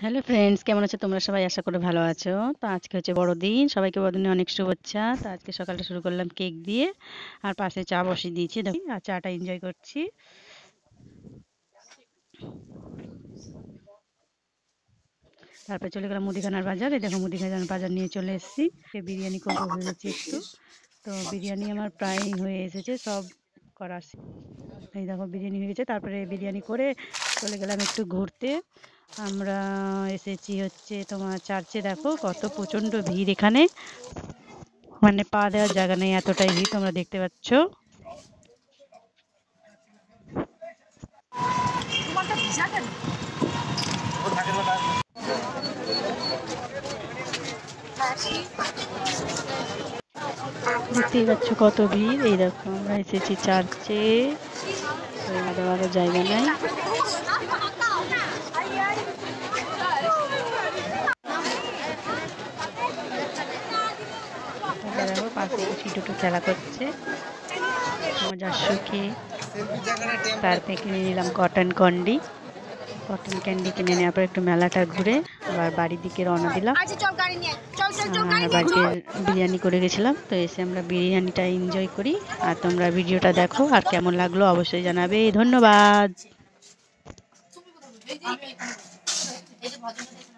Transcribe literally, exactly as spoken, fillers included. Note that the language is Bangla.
হ্যালো ফ্রেন্ডস, কেমন আছো তোমরা সবাই? আশা করি ভালো আছো। তো আজকে হচ্ছে বড়দিন, সবাইকে বড়দিনে অনেক শুভেচ্ছা। তো আজকে সকালটা শুরু করলাম কেক দিয়ে, আর পাশে চা বসিয়ে দিয়েছি দেখো, আর চাটা এনজয় করছি। তারপরে চলে গেলাম মুদিখানার বাজার। এই দেখো মুদিখানার বাজার নিয়ে চলে এসেছি। বিরিয়ানি করবো ভেবেছি একটু। তো বিরিয়ানি আমার প্রায় হয়ে এসেছে, সব করা শেষ। এই দেখো বিরিয়ানি হয়ে গেছে। তারপরে বিরিয়ানি করে চলে গেলাম একটু ঘুরতে। আমরা এসেছি হচ্ছে তোমার চার্চে। দেখো কত প্রচণ্ড ভিড় এখানে, মানে পা দেওয়ার জায়গা নেই, এতটাই ভিড় তোমরা দেখতে পাচ্ছ। দেখতেই পাচ্ছ কত ভিড়। এই দেখো আমরা এসেছি চার্চে, তো পা দেওয়ারও জায়গা নাই। তারপরে দেখো পাশে ছোট ছোট খেলা করছে, মজার সুখে। তারপরে কিনে নিলাম কটন ক্যান্ডি। কটন ক্যান্ডি কিনে নেওয়ার পর একটু মেলাটা ঘুরে আবার বাড়ির দিকে রওনা দিলাম। আর বাড়িতে বিরিয়ানি করে গেছিলাম, তো এসে আমরা বিরিয়ানিটা এনজয় করি। আর তোমরা ভিডিওটা দেখো, আর কেমন লাগলো অবশ্যই জানাবে। ধন্যবাদ।